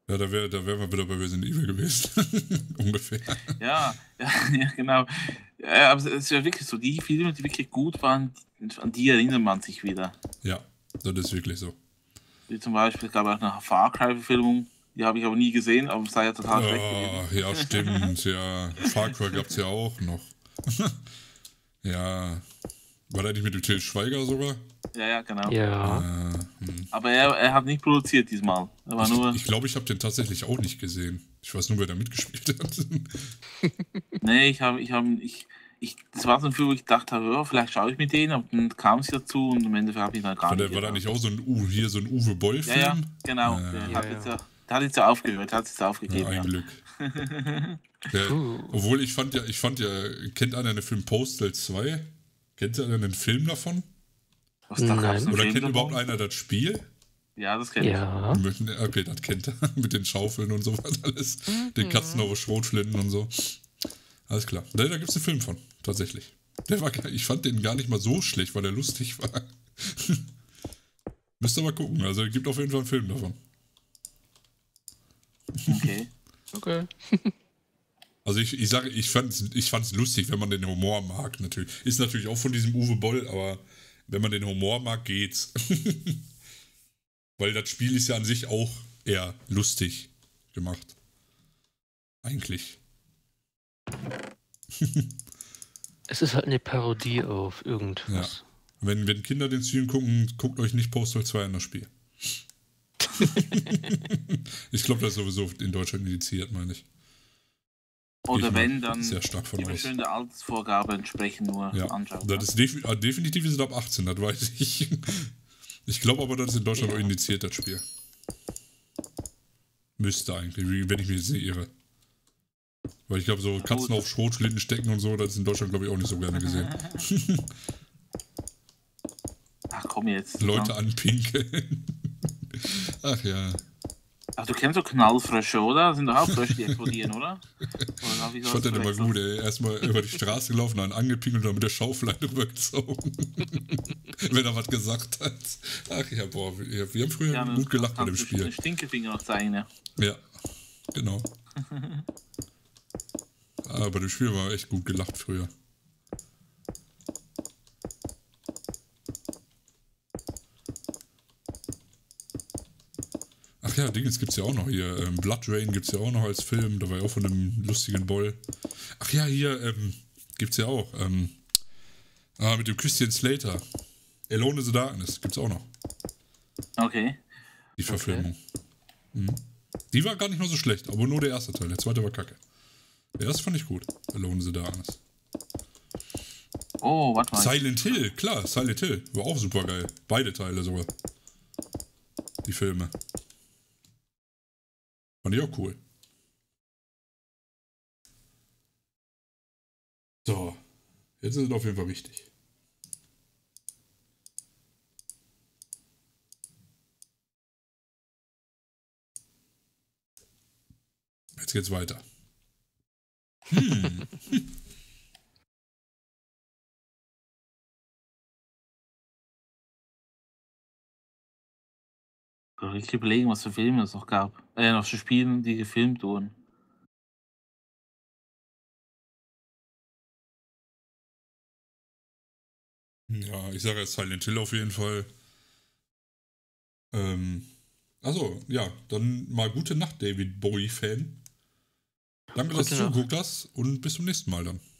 Ja, da wären wir wieder bei Resident Evil gewesen. Ungefähr. Ja, genau. Ja, aber es ist ja wirklich so, die Filme, die wirklich gut waren, an die erinnert man sich wieder. Ja, das ist wirklich so. Wie zum Beispiel, es gab auch eine Far Cry-Verfilmung, die habe ich aber nie gesehen, aber es sei ja total schlecht gewesen. Ja, stimmt, ja. Far Cry gab's ja auch noch. Ja. War der nicht mit dem Til Schweiger sogar? Ja, genau. Ja. Aber er hat nicht produziert diesmal. Er war nur. Ich glaube, ich habe den tatsächlich auch nicht gesehen. Ich weiß nur, wer da mitgespielt hat. Nee, das war so ein Film, wo ich dachte, ja, vielleicht schaue ich mit denen, aber dann kam es dazu und am Ende habe ich dann gar nicht. War da nicht auch so ein Uwe Boll-Film? Ja, genau. Der hat jetzt ja aufgehört, hat es jetzt aufgegeben. Ja, ein Glück. Obwohl ich fand ja, kennt einer den Film Postal 2? Kennt einer einen Film davon? Oder kennt überhaupt einer das Spiel? Ja, das kennt ich. Okay, das kennt er. Mit den Schaufeln und sowas alles. Den Katzen auf Schrotflinten und so. Alles klar. Da gibt es einen Film von, tatsächlich. Ich fand den gar nicht mal so schlecht, weil der lustig war. Müsst ihr mal gucken. Also es gibt auf jeden Fall einen Film davon. Okay. Also ich sage, ich fand's lustig, wenn man den Humor mag, natürlich. Ist natürlich auch von diesem Uwe Boll, aber wenn man den Humor mag, geht's. Weil das Spiel ist ja an sich auch eher lustig gemacht. Eigentlich. Es ist halt eine Parodie auf irgendwas. Ja. Wenn Kinder den Stream gucken, guckt euch nicht Postal 2 an das Spiel. Ich glaube, das ist sowieso in Deutschland indiziert, meine ich. Oder wenn, dann sehr stark von immer schön der Altersvorgabe entsprechend nur anschauen. Das ist definitiv ist es ab 18, das weiß ich. Ich glaube aber, das ist in Deutschland auch indiziert, das Spiel. Müsste eigentlich, wenn ich mich nicht irre. Weil ich glaube, so Katzen auf Schrotflinten stecken und so, das ist in Deutschland, glaube ich, auch nicht so gerne gesehen. Ach komm jetzt. Leute anpinkeln. Ach ja. Ach, du kennst so Knallfrösche, oder? Das sind doch auch Frösche, die explodieren, oder? Ich fand den immer gut, ey. Erstmal über die Straße gelaufen, dann angepinkelt und dann mit der Schaufel drüber gezogen. Wenn er was gesagt hat. Ach ja, boah, wir haben früher gut gelacht bei dem Spiel. Den Stinkefinger noch zeigen, ja. Ja, genau. Aber bei dem Spiel war echt gut gelacht früher. Ach ja, Dingens gibt's ja auch noch hier. Blood Rain gibt's ja auch noch als Film. Da war ja auch von einem lustigen Boll. Ach ja, hier gibt's ja auch. Mit dem Christian Slater. Alone in the Darkness gibt's auch noch. Okay. Die Verfilmung. Mhm. Die war gar nicht mal so schlecht, aber nur der erste Teil. Der zweite war kacke. Der erste fand ich gut. Alone in the Darkness. Oh, warte mal. Silent Hill, klar, Silent Hill. War auch super geil. Beide Teile sogar. Die Filme. Fand ich auch cool. So. Jetzt ist es auf jeden Fall wichtig. Jetzt geht's weiter. Ich überlegen, was für Filme es noch gab. Noch für Spiele, die gefilmt wurden. Ja, ich sage jetzt Silent Hill auf jeden Fall. Achso, ja, dann mal gute Nacht, David Bowie-Fan. Danke, dass du zugeguckt hast und bis zum nächsten Mal dann.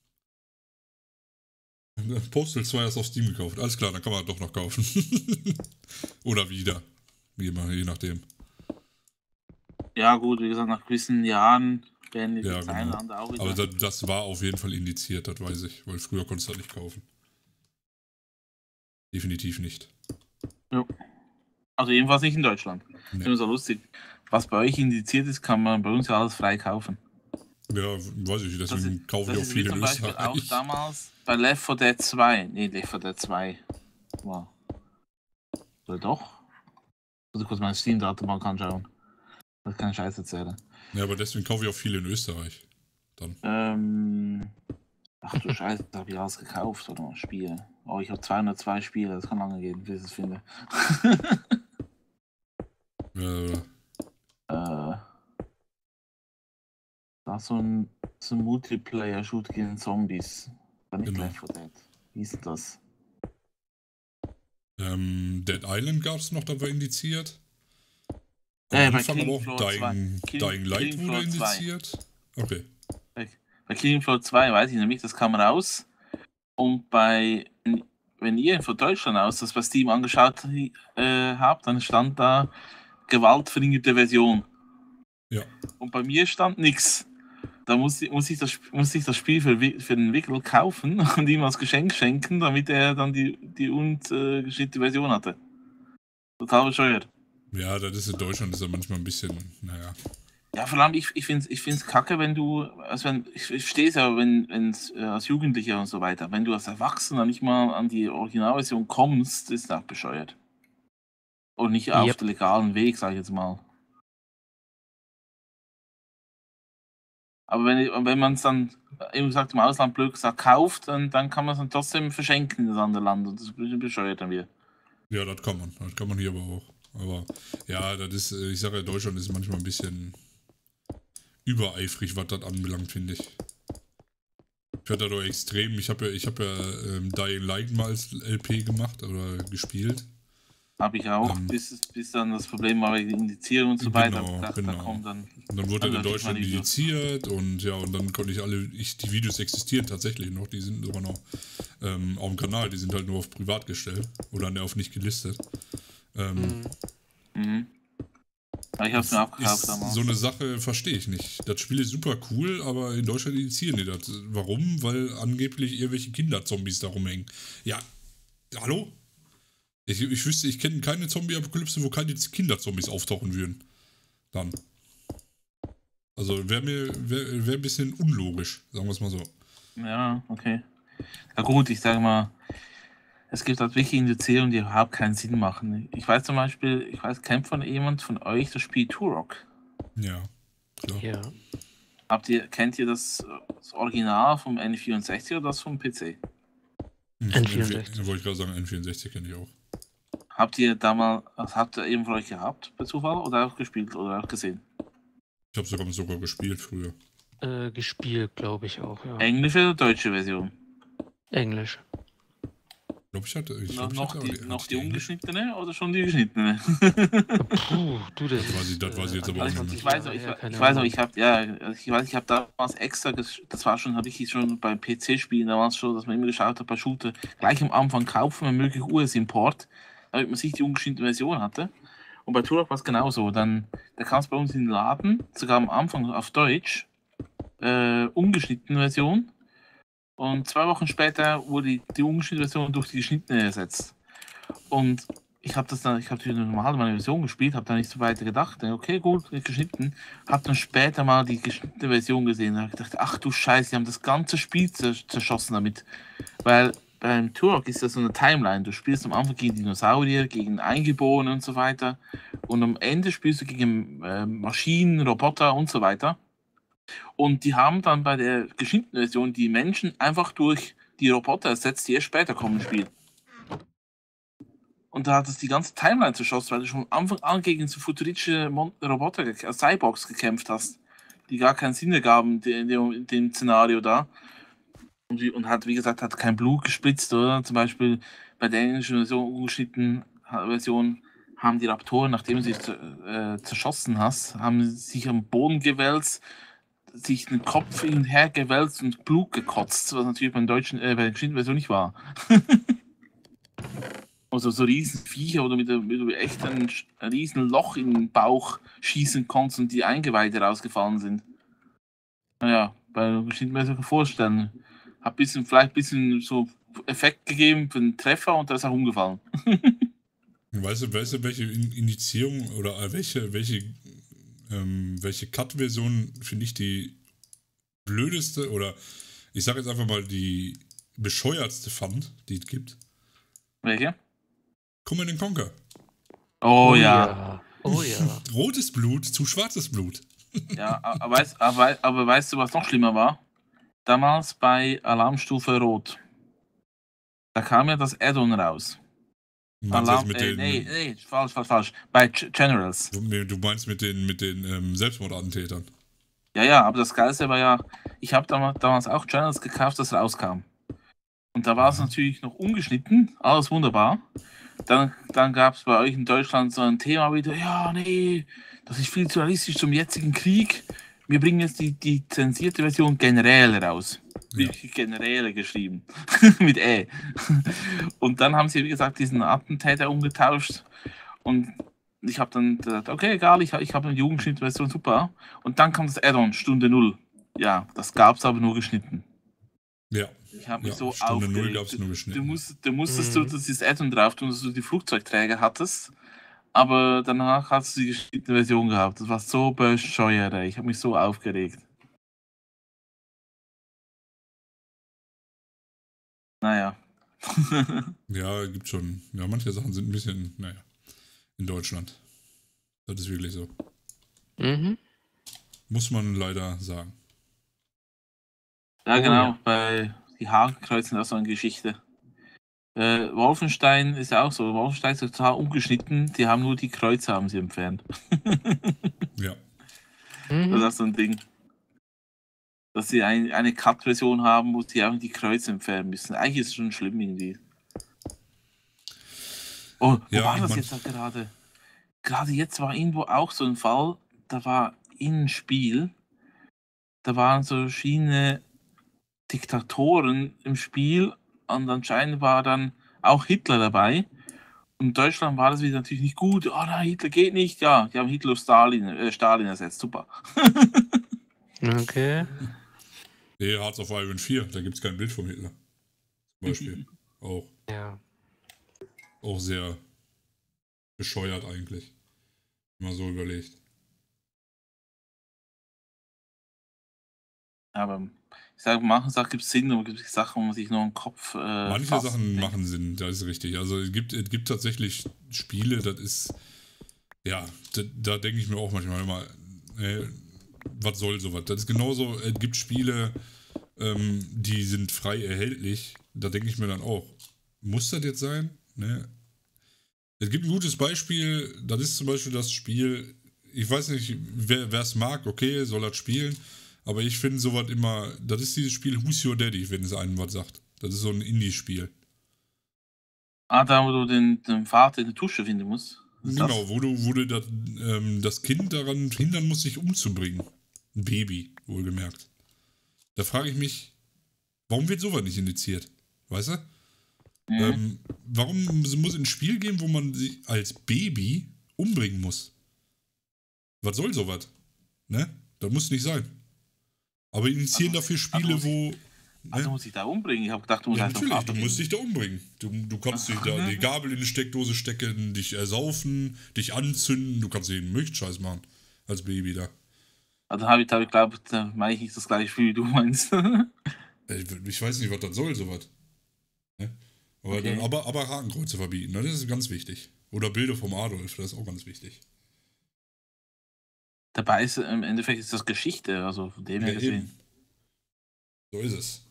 Postal 2 hast du auf Steam gekauft. Alles klar, dann kann man doch noch kaufen. Oder wieder. Wie immer, je nachdem. Ja, gut, wie gesagt, nach gewissen Jahren werden die ja, eine andere auch wieder. Aber das war auf jeden Fall indiziert, das weiß ich. Weil früher konntest du das nicht kaufen. Definitiv nicht. Ja. Also jedenfalls nicht in Deutschland. Nee. Das ist so lustig. Was bei euch indiziert ist, kann man bei uns ja alles frei kaufen. Ja, weiß ich, deswegen kaufe ich auch viele in Österreich. Auch damals bei Left 4 Dead 2. Nee, Left 4 Dead 2. Wow. Oder doch? Also kurz meine Steam-Datenbank anschauen. Das kann ich Scheiß erzählen. Ja, aber deswegen kaufe ich auch viele in Österreich. Dann. Ach du Scheiße, da habe ich alles gekauft oder mal Spiele. Oh, ich habe 202 Spiele, das kann lange gehen, bis ich es finde. Da so ein Multiplayer-Shoot gegen Zombies. War nicht Genau. Left 4 Dead. Wie ist das? Dead Island gab es noch, da war indiziert. Am bei Anfang aber Killing auch Floor 2. Dying Light Killing wurde Floor 2. indiziert. Okay. Bei Killing Floor 2 weiß ich nämlich, das kam raus. Und wenn ihr von Deutschland aus das bei Steam angeschaut habt, dann stand da gewaltverringerte Version. Ja. Und bei mir stand nichts. Da muss ich das Spiel für den Entwickler kaufen und ihm als Geschenk schenken, damit er dann die ungeschnittene Version hatte. Total bescheuert. Ja, das ist in Deutschland ist ja manchmal ein bisschen, naja. Ja, vor allem, ich finde es kacke, wenn du, ich verstehe es ja, wenn als Jugendlicher und so weiter, wenn du als Erwachsener nicht mal an die Originalversion kommst, ist das auch bescheuert. Und nicht auf den legalen Weg, sag ich jetzt mal. Aber wenn man es dann, eben gesagt, im Ausland blöd gesagt, kauft, dann kann man es dann trotzdem verschenken in das andere Land. Und das ist ein bisschen bescheuert dann wieder. Ja, das kann man hier aber auch. Aber ja, das ist, ich sage ja, Deutschland ist manchmal ein bisschen übereifrig, was das anbelangt, finde ich. Ich werde da doch extrem, ich habe ja Dying Light mal als LP gemacht oder gespielt. Habe ich auch, bis dann das Problem war wegen Indizierung und so weiter. Genau. Und dann wurde er in Deutschland indiziert und ja, und dann konnte die Videos existieren tatsächlich noch, die sind sogar noch auf dem Kanal, die sind halt nur auf privat gestellt oder auf nicht gelistet. Ich hab's mir abgekauft damals. So eine Sache verstehe ich nicht. Das Spiel ist super cool, aber in Deutschland indizieren die das. Warum? Weil angeblich irgendwelche Kinderzombies da rumhängen. Ja, hallo? Ich kenne keine Zombie-Apokalypse, wo keine Kinderzombies auftauchen würden. Dann. Also wäre ein bisschen unlogisch, sagen wir es mal so. Ja, okay. Ja gut, ich sage mal, es gibt halt wirklich Indizierungen, die überhaupt keinen Sinn machen. Ich weiß zum Beispiel, kennt jemand von euch das Spiel Turok? Ja, klar. Ja. Kennt ihr das Original vom N64 oder das vom PC? N64. Wollte ich gerade sagen, N64 kenne ich auch. Habt ihr eben von euch gehabt, per Zufall, oder auch gespielt oder auch gesehen? Ich habe sogar gespielt früher. Gespielt, glaube ich auch, ja. Englische oder deutsche Version? Englisch. Ich hatte noch die ungeschnittene oder schon die geschnittene? Puh, du, das weiß ich jetzt aber auch nicht. Ich habe damals extra, hatte ich schon beim PC-Spielen damals schon, dass man immer geschaut hat, bei Shooter gleich am Anfang kaufen, wenn möglich US-Import, damit man sich die ungeschnittene Version hatte. Und bei Turok war es genauso. Da kam es bei uns in den Laden, sogar am Anfang auf Deutsch, ungeschnittene Version. Und 2 Wochen später wurde die ungeschnittene Version durch die geschnittene ersetzt. Und ich habe die normale Version gespielt, habe da nicht so weiter gedacht. Okay, gut, geschnitten. Habe dann später mal die geschnittene Version gesehen. Da habe ich gedacht, ach du Scheiße, die haben das ganze Spiel zerschossen damit. Weil beim Turok ist das so eine Timeline. Du spielst am Anfang gegen Dinosaurier, gegen Eingeborene und so weiter. Und am Ende spielst du gegen Maschinen, Roboter und so weiter. Und die haben dann bei der geschnittenen Version die Menschen einfach durch die Roboter ersetzt, die erst später kommen ins Spiel. Und da hat es die ganze Timeline zerschossen, weil du schon am Anfang an gegen so futuristische Roboter, Cyborgs gekämpft hast, die gar keinen Sinn ergaben in dem Szenario da. Und hat, wie gesagt, hat kein Blut gespritzt, oder? Zum Beispiel bei der englischen Version, ungeschnittenen Version, haben die Raptoren, nachdem sie zerschossen hast, haben sich am Boden gewälzt, sich den Kopf hin und her gewälzt und Blut gekotzt, was natürlich bei der geschnittenen Version nicht war. Also so riesen Viecher oder mit echt ein riesen Loch in den Bauch schießen konntest und die Eingeweide rausgefallen sind. Naja, bei der geschnittenen Version vorstellen. Hat vielleicht ein bisschen so Effekt gegeben für den Treffer und da ist auch umgefallen. Weißt du, welche Indizierung oder welche Cut-Version finde ich die blödeste oder ich sage jetzt einfach mal die bescheuertste fand, die es gibt? Welche? Command & Conquer. Oh ja. Oh ja. Rotes Blut zu schwarzes Blut. Ja, aber weißt du, was noch schlimmer war? Damals bei Alarmstufe Rot. Da kam ja das Add-on raus. Falsch. Bei Generals. Du meinst mit den Selbstmordattentätern. Ja, aber das Geilste war ja, ich habe damals auch Journals gekauft, das rauskam. Und da war es natürlich noch ungeschnitten, alles wunderbar. Dann gab es bei euch in Deutschland so ein Thema wieder, ja, nee, das ist viel zu realistisch zum jetzigen Krieg. Wir bringen jetzt die zensierte Version generell raus. Ja. Wirklich generell geschrieben. Mit E. Und dann haben sie, wie gesagt, diesen Attentäter umgetauscht. Und ich habe dann gedacht, okay, egal, ich habe eine Jugendschnittversion, super. Und dann kam das Add-on, Stunde 0. Ja, das gab es aber nur geschnitten. Ja. Ich habe mich so Stunde 0 aufgeregt. gab es nur geschnitten. Du musstest dieses Add-on drauf tun, dass du die Flugzeugträger hattest. Aber danach hast du die geschnittene Version gehabt. Das war so bescheuert, ey. Ich habe mich so aufgeregt. Naja. Ja, gibt schon. Ja, manche Sachen sind ein bisschen, naja, in Deutschland. Das ist wirklich so. Mhm. Muss man leider sagen. Ja, Oh, genau. ja. Bei die Hakenkreuze sind auch so eine Geschichte. Wolfenstein ist ja auch so. Wolfenstein ist total ungeschnitten. Die haben nur die Kreuze haben sie entfernt. Ja. Das ist auch so ein Ding. Dass sie eine Cut-Version haben, wo sie auch die Kreuze entfernen müssen. Eigentlich ist es schon schlimm irgendwie. Oh, wo Ja, war das man- jetzt auch gerade? Gerade jetzt war irgendwo auch so ein Fall, da war in ein Spiel, da waren so verschiedene Diktatoren im Spiel und anscheinend war dann auch Hitler dabei. Und in Deutschland war das wieder natürlich nicht gut. Oh nein, Hitler geht nicht. Ja, die haben Hitler auf Stalin ersetzt. Super. Okay. Nee, Hearts of Iron 4, da gibt es kein Bild vom Hitler. Zum Beispiel. Ja. Auch sehr bescheuert eigentlich. Wenn man so überlegt. Aber ich sage, manche Sachen gibt es Sinn, aber es gibt Sachen, wo man sich nur im Kopf. Manche fasst Sachen und machen Sinn, das ist richtig. Also es gibt tatsächlich Spiele, das ist. Ja, da denke ich mir auch manchmal immer, was soll sowas? Das ist genauso, es gibt Spiele, die sind frei erhältlich. Da denke ich mir dann auch, muss das jetzt sein? Ne? Es gibt ein gutes Beispiel, das ist zum Beispiel das Spiel, ich weiß nicht, wer es mag, okay, soll das spielen, aber ich finde sowas immer, das ist dieses Spiel Who's Your Daddy, wenn es einem was sagt. Das ist so ein Indie-Spiel. da wo du den Vater in der Tusche finden musst. Was ist das? Genau, wo du das Kind daran hindern musst, sich umzubringen. Ein Baby, wohlgemerkt. Da frage ich mich, warum wird sowas nicht indiziert? Weißt du? Warum muss es ein Spiel geben, wo man sich als Baby umbringen muss? Was soll sowas? Ne? Das muss nicht sein. Aber initiieren dafür Spiele, wo. Also muss ich da umbringen? Ich habe gedacht, du musst Ja, einfach natürlich, du verabschieden. musst dich da umbringen. Du kannst dich da die Gabel in die Steckdose stecken, dich ersaufen, dich anzünden, du kannst jeden Milchscheiß machen. Als Baby da. Also habe ich geglaubt, da meine ich nicht das gleiche Spiel, wie du meinst. Ich weiß nicht, was das soll, sowas. Ne? Aber, Okay. aber Hakenkreuze verbieten, ne? Das ist ganz wichtig. Oder Bilder vom Adolf, das ist auch ganz wichtig. Dabei ist im Endeffekt ist das Geschichte, also von dem her Ja, gesehen. eben. So ist es.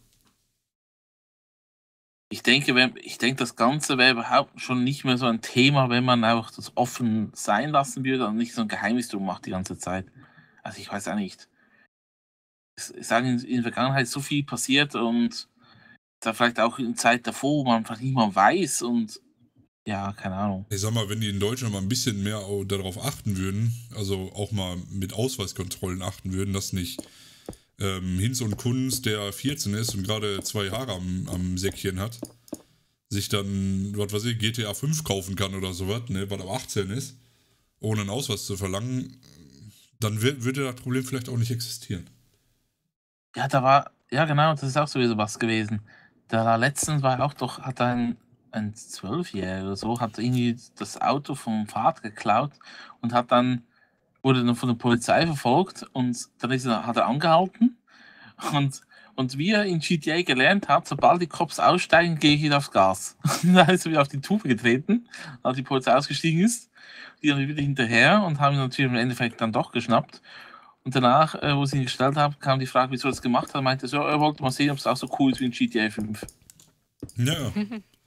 Ich denke, das Ganze wäre überhaupt schon nicht mehr so ein Thema, wenn man auch das offen sein lassen würde und nicht so ein Geheimnis drum macht die ganze Zeit. Also ich weiß auch nicht. Ich sage, in der Vergangenheit ist so viel passiert und da vielleicht auch in Zeit davor, wo man einfach nicht mal weiß und ja, keine Ahnung. Ich sag mal, wenn die in Deutschland mal ein bisschen mehr darauf achten würden, also auch mal mit Ausweiskontrollen achten würden, dass nicht Hinz und Kunz, der 14 ist und gerade 2 Haare am Säckchen hat, sich dann, was weiß ich, GTA 5 kaufen kann oder sowas, ne, was ab 18 ist, ohne einen Ausweis zu verlangen, dann würde das Problem vielleicht auch nicht existieren. Ja, ja genau, das ist auch sowieso was gewesen. Da letztens war auch doch, hat ein 12-Jähriger oder so, hat irgendwie das Auto vom Vater geklaut und wurde dann von der Polizei verfolgt und dann hat er angehalten und wie er in GTA gelernt hat, sobald die Cops aussteigen, gehe ich wieder aufs Gas. Da ist er wieder auf die Tube getreten, als die Polizei ausgestiegen ist. Die dann wieder hinterher und haben ihn natürlich im Endeffekt dann doch geschnappt. Und danach, wo sie ihn gestellt haben, kam die Frage, wieso er das gemacht hat. Er meinte so, er wollte mal sehen, ob es auch so cool ist wie in GTA 5. Ja,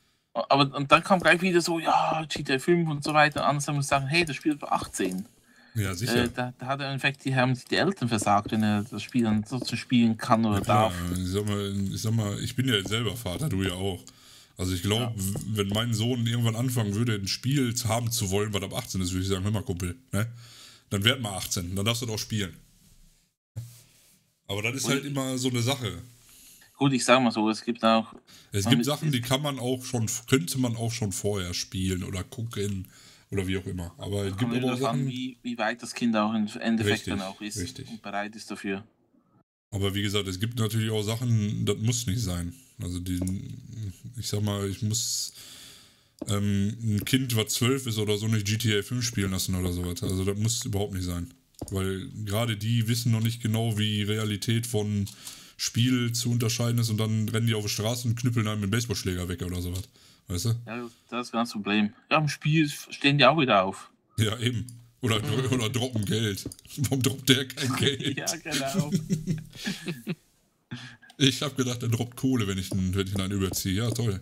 Aber und dann kam gleich wieder so, ja, GTA 5 und so weiter. Und anders haben wir sagen, hey, das Spiel war 18. Ja, sicher. Da hat er im Endeffekt die Eltern versagt, wenn er das Spiel dann so spielen kann oder darf. Ich sag mal, ich bin ja selber Vater, du ja auch. Also ich glaube, wenn mein Sohn irgendwann anfangen würde, ein Spiel haben zu wollen, was ab 18 ist, würde ich sagen, hör mal, Kumpel, ne? Dann werd mal 18, dann darfst du doch spielen. Aber das ist halt immer so eine Sache. Gut, ich sag mal so, es gibt Sachen, die könnte man auch schon vorher spielen oder gucken oder wie auch immer. Aber es gibt aber auch Sachen, wie weit das Kind auch im Endeffekt dann auch ist richtig. und bereit ist dafür. Aber wie gesagt, es gibt natürlich auch Sachen, das muss nicht sein. Also ich sag mal, ich muss ein Kind, was 12 ist oder so, nicht GTA 5 spielen lassen oder sowas. Also das muss überhaupt nicht sein. Weil gerade die wissen noch nicht genau, wie Realität von Spiel zu unterscheiden ist und dann rennen die auf die Straße und knüppeln einem mit dem Baseballschläger weg oder sowas. Weißt du? Ja, das ist ganz das Problem. Ja, im Spiel stehen die auch wieder auf. Ja, eben. Oder droppen Geld. Warum droppt der kein Geld? Ja, genau. Ich habe gedacht, er droppt Kohle, wenn ich einen überziehe. Ja, toll.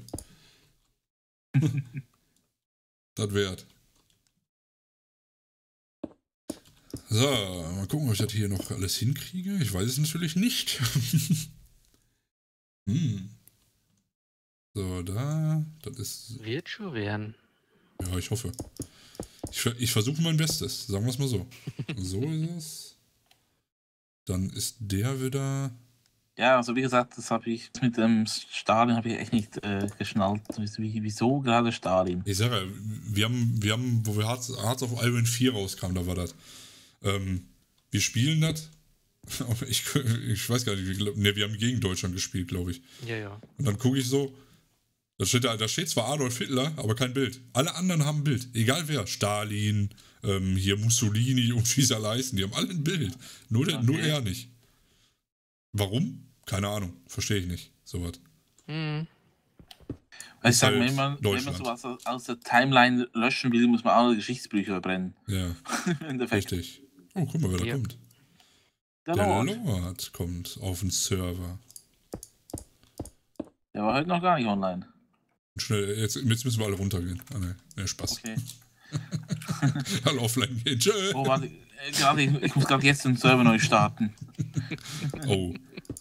Das wert. So, mal gucken, ob ich das hier noch alles hinkriege. Ich weiß es natürlich nicht. So, das ist... Wird schon werden. Ja, ich hoffe. Ich versuche mein Bestes, sagen wir es mal so. So ist es. Dann ist der wieder... Ja, also wie gesagt, das habe ich mit dem Stalin habe ich echt nicht geschnallt. Wieso gerade Stalin? Ich sage ja, wir haben, wo wir Hearts of Iron 4 rauskam, da war das. Wir spielen das. Ich weiß gar nicht, wir haben gegen Deutschland gespielt, glaube ich. Ja. Und dann gucke ich so, da steht zwar Adolf Hitler, aber kein Bild. Alle anderen haben ein Bild. Egal wer. Stalin, hier Mussolini und wie sie alle heißen, die haben alle ein Bild. Nur er nicht. Warum? Keine Ahnung. Verstehe ich nicht. Sowas. Ich sage mir immer, wenn man sowas aus der Timeline löschen will, muss man alle Geschichtsbücher verbrennen. Ja. Richtig. Oh, guck mal, wer da kommt. Der Lord kommt auf den Server. Der war heute noch gar nicht online. Schnell, jetzt müssen wir alle runtergehen. Ah, ne, Spaß. Okay. Alle offline gehen. Tschö. Oh, warte, ich muss gerade jetzt den Server neu starten. Oh.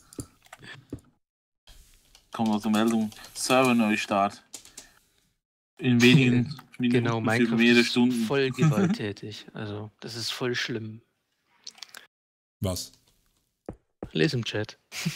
Kommt noch zur Meldung. Server Neustart. In wenigen Minuten, genau, Minecraft mehrere ist Stunden. voll gewalttätig. Also, das ist voll schlimm. Was? Les im Chat.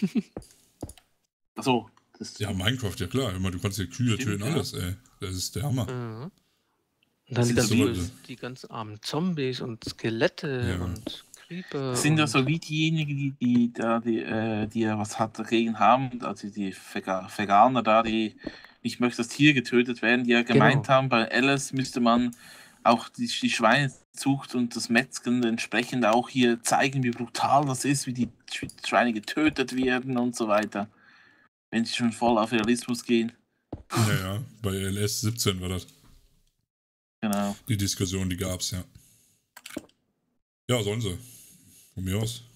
Achso. Ja, Minecraft, ja klar. Du kannst hier Kühe töten, alles, ey. Das ist der Hammer. Mhm. Und dann die ganzen armen Zombies und Skelette und Creeper. Das sind ja so wie diejenigen, die ja was dagegen haben, also die Veganer da, die nicht möchten, dass Tiere getötet werden, die ja gemeint haben, bei Alice müsste man auch die Schweinezucht und das Metzgen entsprechend auch hier zeigen, wie brutal das ist, wie die Schweine getötet werden und so weiter. Wenn sie schon voll auf Realismus gehen. Ja, bei LS 17 war das. Genau. Die Diskussion, die gab's, ja. Ja, sollen sie. Von mir aus.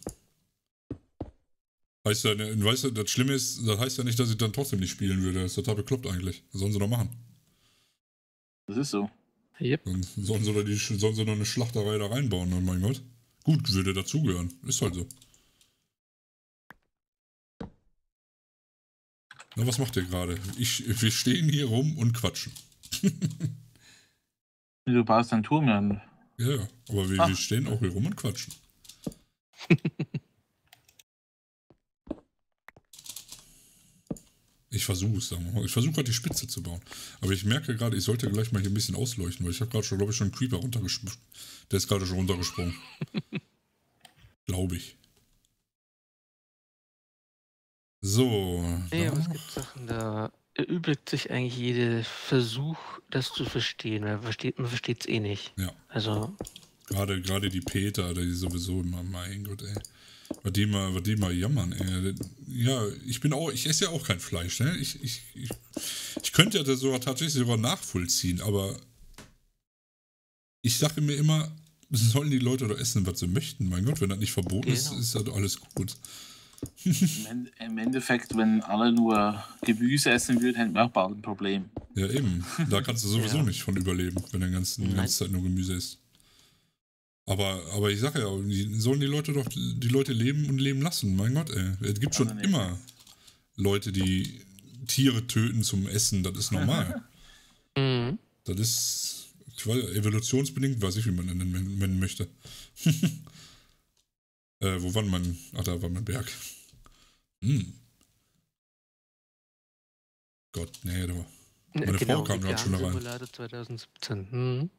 Weißt du, das Schlimme ist, das heißt ja nicht, dass ich dann trotzdem nicht spielen würde. Das ist total bekloppt eigentlich. Das sollen sie doch machen. Das ist so. Yep. Sollen sie noch eine Schlachterei da reinbauen, oh mein Gott. Gut, würde dazugehören. Ist halt so. Na, was macht ihr gerade? Wir stehen hier rum und quatschen. Du baust einen Turm an. Ja, aber wir stehen auch hier rum und quatschen. Ich versuche es, sagen wir mal. Ich versuche gerade die Spitze zu bauen. Aber ich merke gerade, ich sollte gleich mal hier ein bisschen ausleuchten, weil ich habe gerade schon, glaube ich, schon einen Creeper runtergesprungen. Der ist gerade schon runtergesprungen. Glaube ich. So. Ja, aber es gibt Sachen, da erübrigt sich eigentlich jeder Versuch, das zu verstehen. Man versteht es eh nicht. Ja. Also. Gerade die Peter, die sowieso immer, mein Gott, ey. Was die mal jammern, ey. Ja, ich esse ja auch kein Fleisch, ne? Ich könnte ja das sogar tatsächlich sogar nachvollziehen, aber ich sage mir immer, sollen die Leute doch essen, was sie möchten. Mein Gott, wenn das nicht verboten ist, ist das alles gut. Im Endeffekt, wenn alle nur Gemüse essen würden, hätten wir auch bald ein Problem. Ja, eben. Da kannst du sowieso nicht von überleben, wenn du die ganze Zeit nur Gemüse isst. Aber ich sage ja, sollen die Leute leben und leben lassen. Mein Gott, ey. Es gibt schon immer Leute, die Tiere töten zum Essen. Das ist normal. Mhm. Das ist, ich weiß, evolutionsbedingt, weiß ich, wie man das nennen möchte. Wo war mein, da war mein Berg. Gott, nee, da war. Meine Frau kam gerade schon da rein. Simulator 2017. Mhm.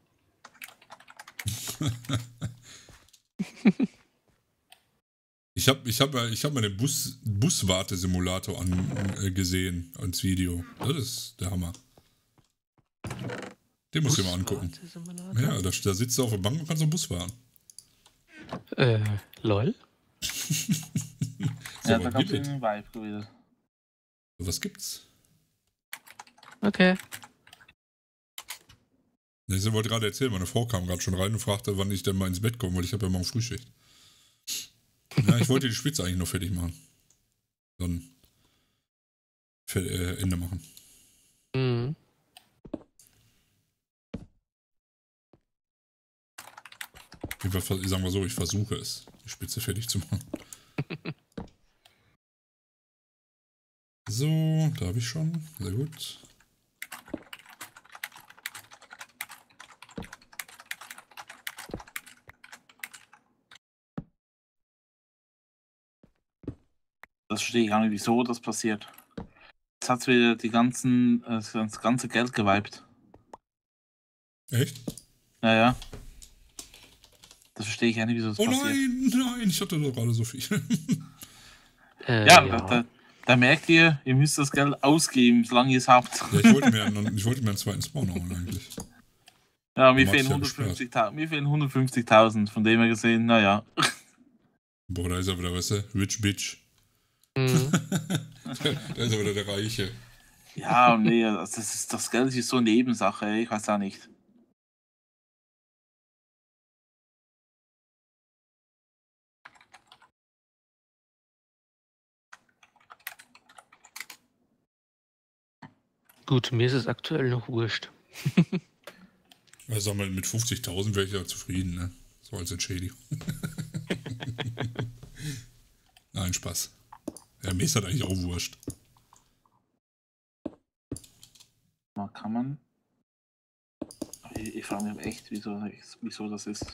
Ich hab mal den Buswartesimulator gesehen als Video. Das ist der Hammer. Den musst du dir mal angucken. Ja, da sitzt du auf der Bank und kannst am Bus fahren. Lol. Ja, da gab es einen Vibe wieder. Was gibt's? Okay. Ich wollte gerade erzählen, meine Frau kam gerade schon rein und fragte, wann ich denn mal ins Bett komme, weil ich habe ja morgen Frühschicht. Ja, ich wollte die Spitze eigentlich noch fertig machen. Dann Ende machen. Mhm. Sagen wir so, ich versuche es, die Spitze fertig zu machen. So, da habe ich schon. Sehr gut. Das verstehe ich auch nicht, wieso das passiert. Jetzt hat wieder das ganze Geld gewiped. Echt? Ja. Das verstehe ich auch nicht, wieso das passiert. Nein, ich hatte doch gerade so viel. Ja. Da merkt ihr müsst das Geld ausgeben, solange ihr es habt. Ja, ich wollte mir einen zweiten Spawn holen eigentlich. Ja, mir fehlen 150.000, von dem her gesehen, naja. Boah, da ist er wieder, weißt du, Rich Bitch. Mhm. Da ist er wieder der Reiche. Ja, nee, das Geld ist so eine Nebensache, ich weiß auch nicht. Gut, mir ist es aktuell noch wurscht. Also sagen wir, mit 50.000 wäre ich ja zufrieden, ne? So als Entschädigung. Nein, Spaß. Ja, mir ist das eigentlich auch wurscht. Kann man. Ich frage mich echt, wieso das ist.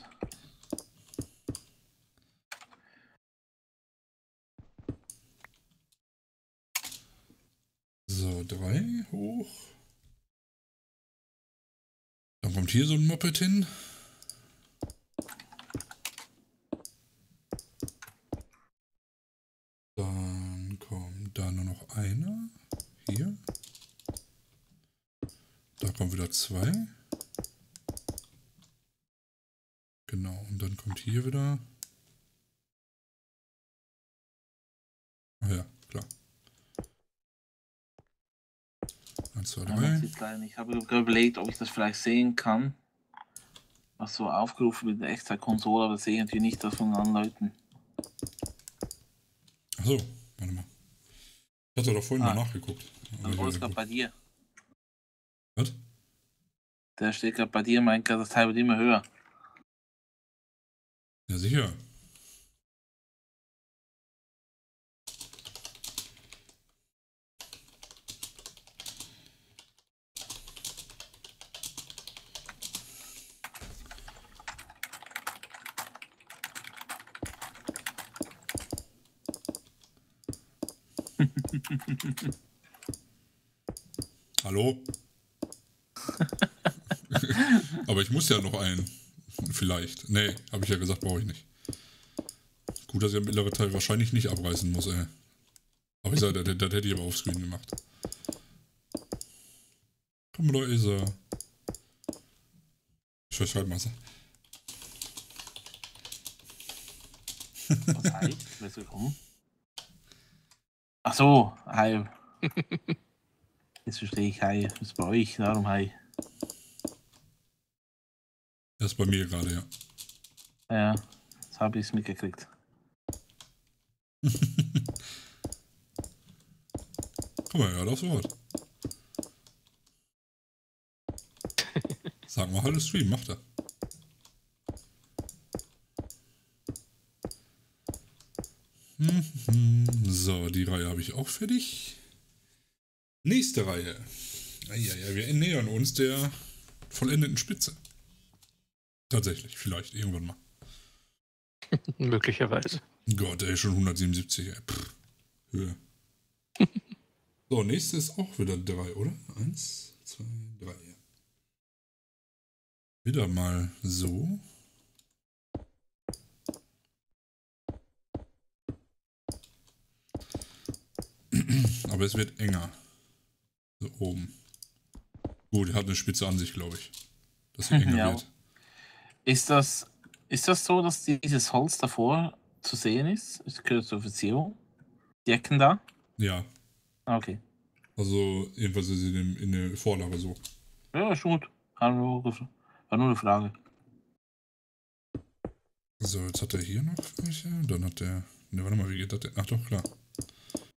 So, 3 hoch. Dann kommt hier so ein Moped hin. Dann kommt da nur noch einer. Hier. Da kommen wieder 2. Genau, und dann kommt hier wieder. Ach ja, klar. 1, 2, 3. Ich habe überlegt, ob ich das vielleicht sehen kann. Was so aufgerufen mit der extra Konsole, aber das sehe ich natürlich nicht das von anderen Leuten. Achso, warte mal. Ich hatte doch vorhin mal nachgeguckt. Der ist gerade bei dir. Was? Der steht gerade bei dir, meint gerade, das Teil wird immer höher. Ja, sicher. Hallo? Aber ich muss ja noch einen. Vielleicht. Nee, habe ich ja gesagt, brauche ich nicht. Gut, dass ich am mittleren Teil wahrscheinlich nicht abreißen muss, ey. Aber ich sage, das hätte ich aber offscreen gemacht. Komm, da ist er. Ich verschreibe mal. Was, hi? Willst du kommen? Ach so, hi. Jetzt verstehe ich, hi. Das ist bei euch, darum hi. Das ist bei mir gerade, ja. Ja, jetzt habe ich es mitgekriegt. Guck mal, ja, das Wort. Sag mal, hallo Stream, macht er. So, die Reihe habe ich auch fertig. Nächste Reihe. Ja, wir nähern uns der vollendeten Spitze. Tatsächlich, vielleicht, irgendwann mal. Möglicherweise. Gott, ey, schon 177, ey. Höhe. So, nächste ist auch wieder 3, oder? 1, 2, 3. Wieder mal so. Aber es wird enger. So oben. Gut, hat eine spitze Ansicht, glaube ich. Dass sie enger Ja. wird. Ist das so, dass dieses Holz davor zu sehen ist? Es gehört zur Verzierung? Die Ecken da? Ja. Ah, okay. Also, jedenfalls ist sie in der Vorlage so. Ja, schon gut. War nur eine Frage. So, jetzt hat er hier noch welche. Dann hat er. Ne, warte mal, wie geht das denn? Ach doch, klar.